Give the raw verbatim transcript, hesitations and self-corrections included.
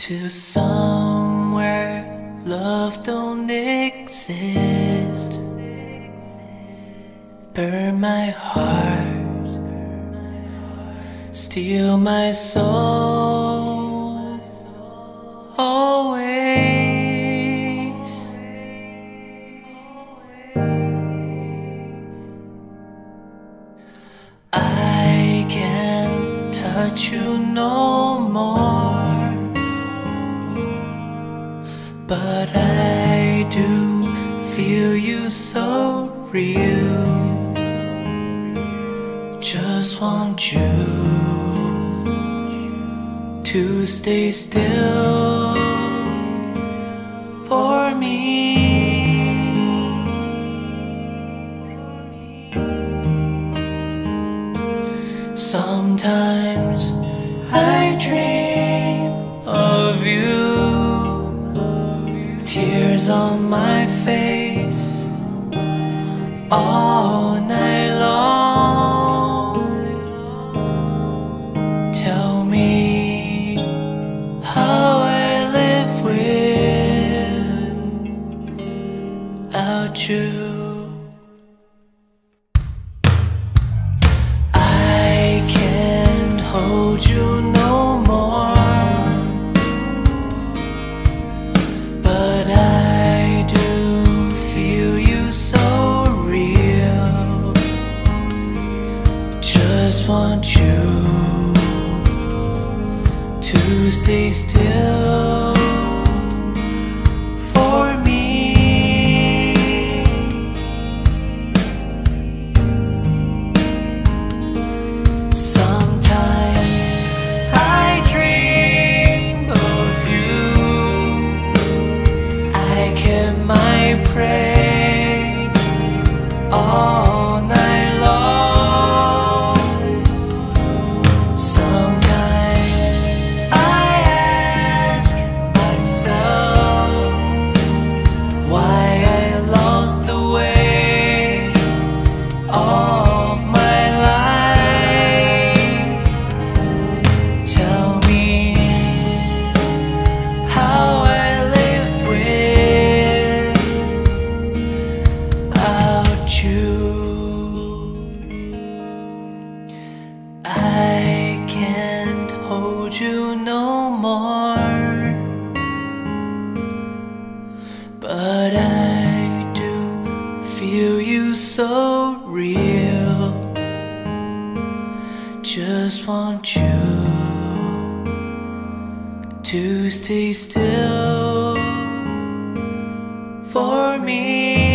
to somewhere love don't exist. Burn my heart, steal my soul, always. I can't touch you no more, but I do feel you so real. Just want you to stay still for me. Sometimes I dream of you, tears on my face all night long. Tell me how I live without you. I can't hold you no more, but I do feel you so real. Just want you to stay still for me. Sometimes I dream of you, I get my prey all night long. Sometimes I ask myself why I lost the way of my life. Tell me how I live without you. I can't hold you no more, but I do feel you so real. Just want you to stay still for me.